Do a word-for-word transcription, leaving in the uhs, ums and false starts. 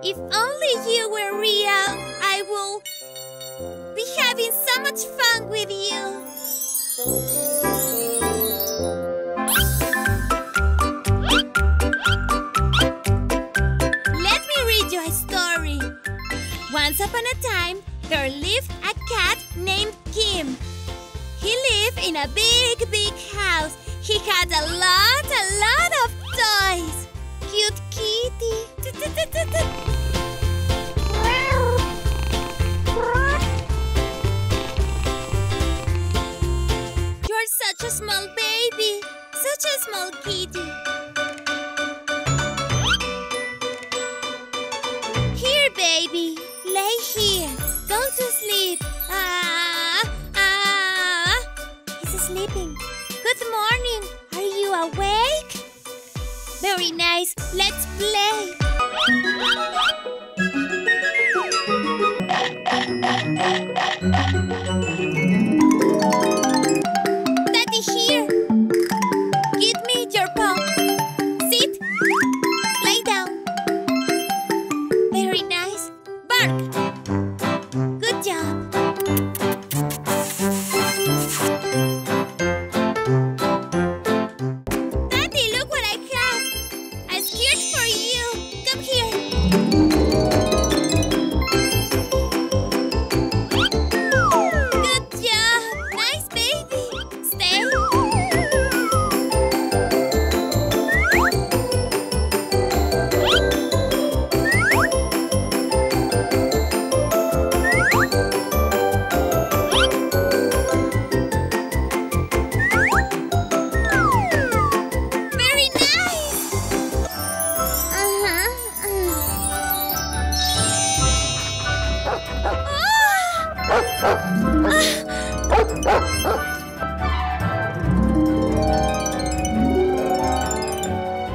If only you were real, I will be having so much fun with you. Let me read you a story. Once upon a time, there lived a cat named Kim. He lived in a big, big house. He had a lot, a lot of toys. Cute kitty. You're such a small baby. Such a small kitty. Here, baby. Lay here. Go to sleep. Ah, ah. He's sleeping. Good morning. Are you awake? Very nice. Let's play.